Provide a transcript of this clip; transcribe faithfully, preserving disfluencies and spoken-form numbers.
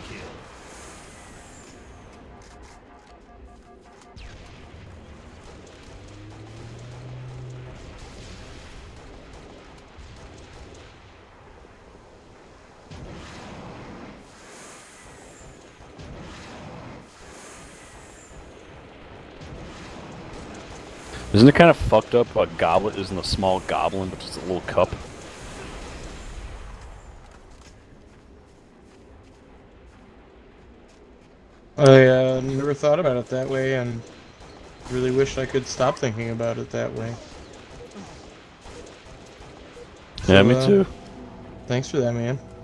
Isn't it kind of fucked up? A goblet isn't a small goblin, but just a little cup. I uh, never thought about it that way, and really wish I could stop thinking about it that way. Yeah, So, me uh, too. Thanks for that, man.